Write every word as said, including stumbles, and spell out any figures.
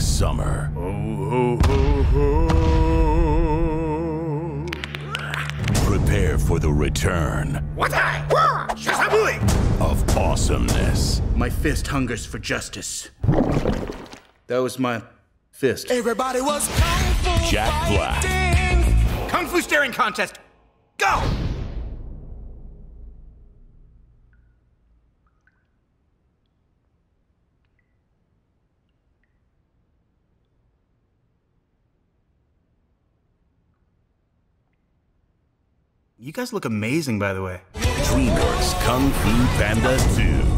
summer. Ho, ho, ho, ho. Prepare for the return of awesomeness. My fist hungers for justice. That was my fist. Everybody was kung fu Jack Black. fighting. Kung Fu staring contest. Go! You guys look amazing, by the way. DreamWorks Kung Fu Panda two.